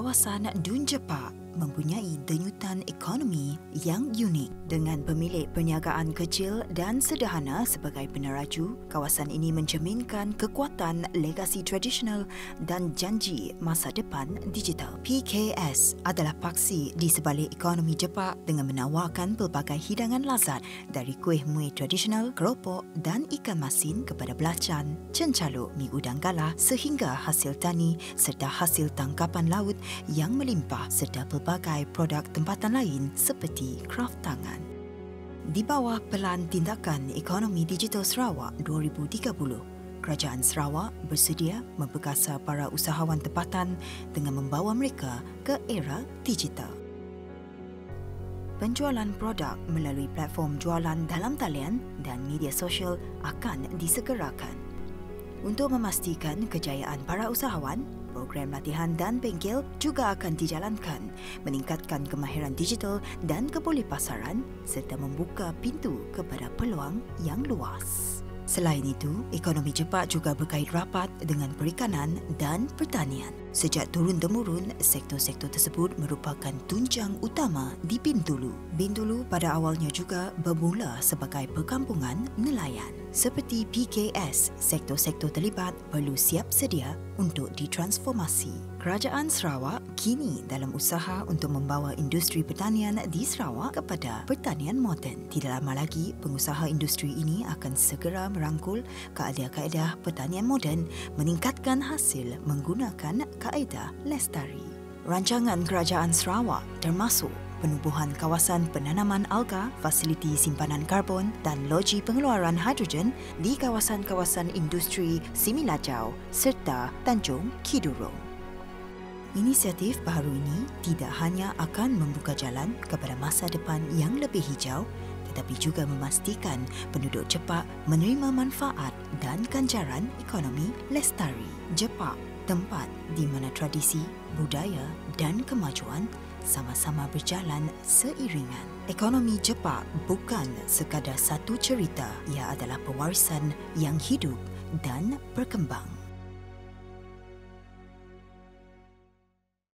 kawasan Dun Jepak mempunyai denyutan ekonomi yang unik. Dengan pemilik perniagaan kecil dan sederhana sebagai peneraju, kawasan ini mencerminkan kekuatan legasi tradisional dan janji masa depan digital. PKS adalah paksi di sebalik ekonomi Jepak dengan menawarkan pelbagai hidangan lazat dari kuih muih tradisional, keropok dan ikan masin kepada belacan, cencaluk mi udang galah sehingga hasil tani serta hasil tangkapan laut yang melimpah serta pelbagai produk tempatan lain seperti kraft tangan. Di bawah pelan tindakan ekonomi digital Sarawak 2030, Kerajaan Sarawak bersedia memperkasa para usahawan tempatan dengan membawa mereka ke era digital. Penjualan produk melalui platform jualan dalam talian dan media sosial akan disegerakan. Untuk memastikan kejayaan para usahawan, program latihan dan bengkel juga akan dijalankan, meningkatkan kemahiran digital dan kebolipasaran serta membuka pintu kepada peluang yang luas. Selain itu, ekonomi Jepak juga berkait rapat dengan perikanan dan pertanian. Sejak turun-temurun, sektor-sektor tersebut merupakan tunjang utama di Bintulu. Bintulu pada awalnya juga bermula sebagai perkampungan nelayan. Seperti PKS, sektor-sektor terlibat perlu siap sedia untuk ditransformasi. Kerajaan Sarawak kini dalam usaha untuk membawa industri pertanian di Sarawak kepada pertanian moden. Tidak lama lagi, pengusaha industri ini akan segera merangkul kaedah-kaedah pertanian moden, meningkatkan hasil menggunakan kaedah lestari. Rancangan Kerajaan Sarawak termasuk penubuhan kawasan penanaman alga, fasiliti simpanan karbon dan loji pengeluaran hidrogen di kawasan-kawasan industri Similajau serta Tanjung Kidurong. Inisiatif baru ini tidak hanya akan membuka jalan kepada masa depan yang lebih hijau, tetapi juga memastikan penduduk Jepak menerima manfaat dan ganjaran ekonomi lestari. Jepak, tempat di mana tradisi, budaya dan kemajuan sama-sama berjalan seiringan. Ekonomi Jepak bukan sekadar satu cerita, ia adalah pewarisan yang hidup dan berkembang.